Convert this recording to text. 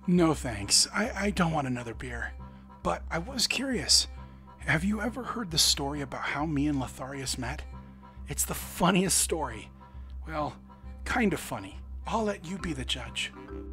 No thanks, I don't want another beer. But I was curious, have you ever heard the story about how me and Latharius met? It's the funniest story. Well, kind of funny. I'll let you be the judge.